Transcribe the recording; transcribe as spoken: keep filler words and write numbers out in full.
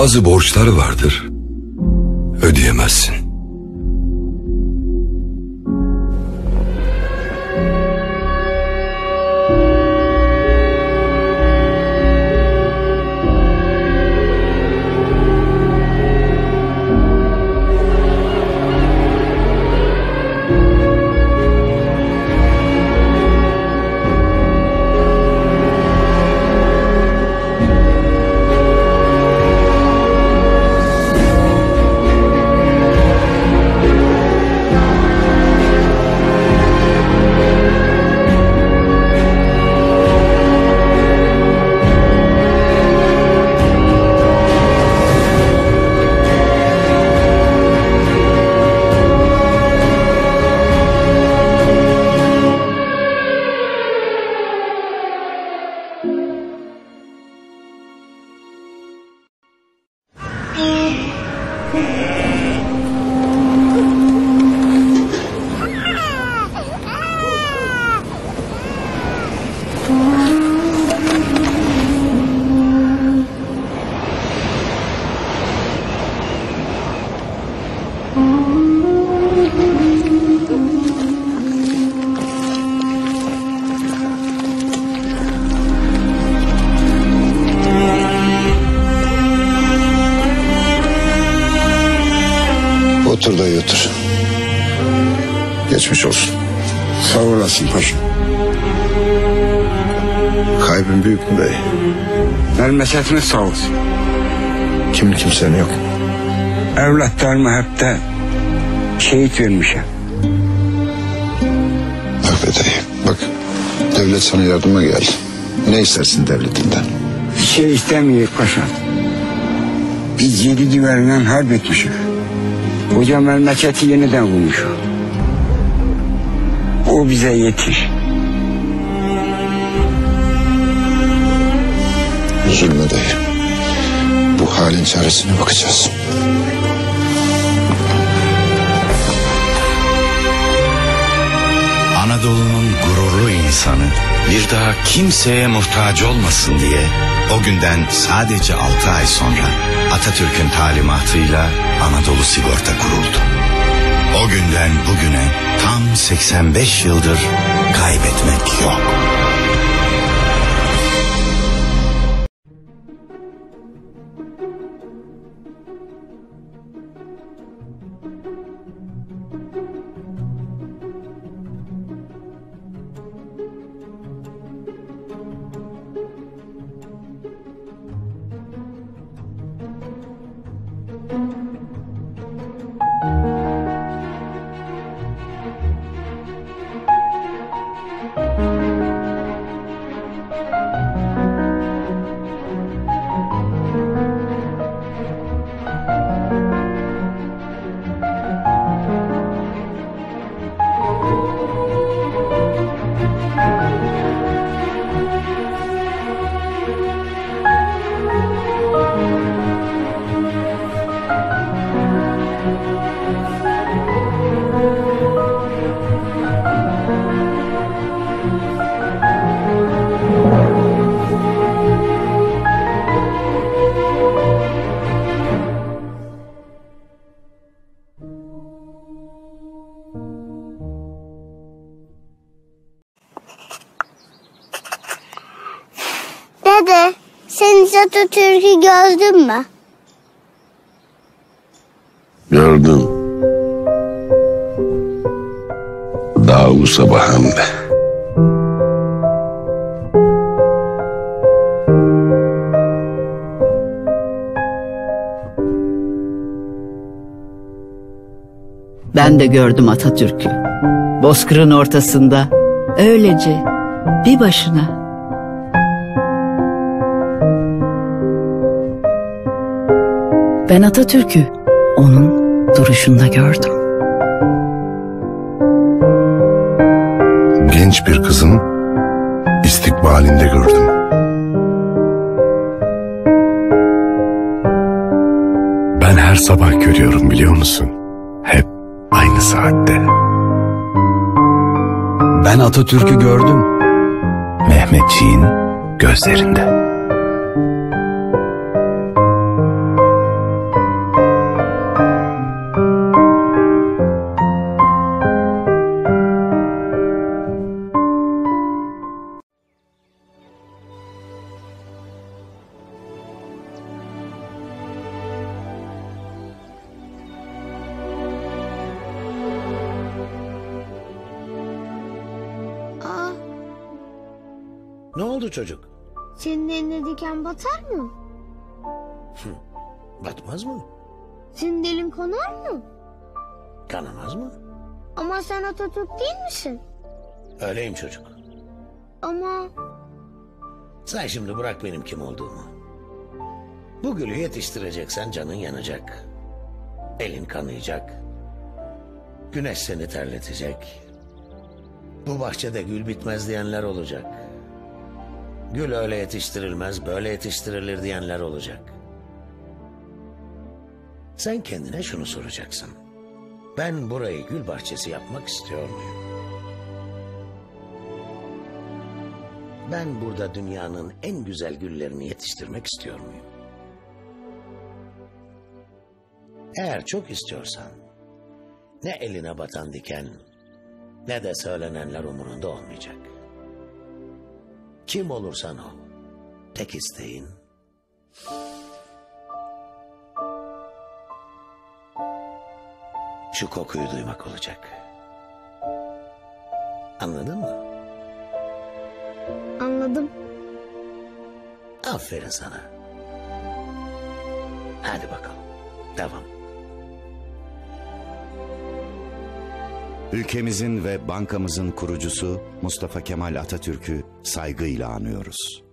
Bazı borçları vardır, ödeyemezsin. Otur dayı otur. Geçmiş olsun. Sağ olasın paşam. Kaybın büyük mü dayı? Memleketiniz sağ olsun. Kim kimsenin yok. Evlatlarımı hep de şehit vermişim. Bak be dayı bak. Devlet sana yardıma geldi. Ne istersin devletinden? Bir şey istemiyor paşam. Biz yedi düverinden harp etmişiz. Koca memleketi yeniden bulmuş. O bize yetir. Üzülme dayı. Bu halin çaresine bakacağız. Anadolu'nun gururlu insanı bir daha kimseye muhtaç olmasın diye o günden sadece altı ay sonra Atatürk'ün talimatıyla Anadolu Sigorta kuruldu. O günden bugüne tam seksen beş yıldır kaybetmek yok. Dede, sen hiç Atatürk'ü gördün mü? Gördüm. Daha bu sabah hem de. Ben de gördüm Atatürk'ü. Bozkır'ın ortasında, öylece, bir başına. Ben Atatürk'ü onun duruşunda gördüm. Genç bir kızın istikbalinde gördüm. Ben her sabah görüyorum biliyor musun? Hep aynı saatte. Ben Atatürk'ü gördüm. Mehmetçiğin gözlerinde. Ne oldu çocuk? Senin eline diken batar mı? Batmaz mı? Senin elin kanar mı? Kanamaz mı? Ama sen Atatürk değil misin? Öyleyim çocuk. Ama Sen şimdi bırak benim kim olduğumu. Bu gülü yetiştireceksen canın yanacak. Elin kanayacak. Güneş seni terletecek. Bu bahçede gül bitmez diyenler olacak. Gül öyle yetiştirilmez, böyle yetiştirilir diyenler olacak. Sen kendine şunu soracaksın. Ben burayı gül bahçesi yapmak istiyor muyum? Ben burada dünyanın en güzel güllerini yetiştirmek istiyor muyum? Eğer çok istiyorsan, ne eline batan diken, ne de söylenenler umurunda olmayacak. Kim olursan ol, tek isteğin, şu kokuyu duymak olacak. Anladın mı? anladım. Aferin sana. Hadi bakalım, devam. Ülkemizin ve bankamızın kurucusu Mustafa Kemal Atatürk'ü saygıyla anıyoruz.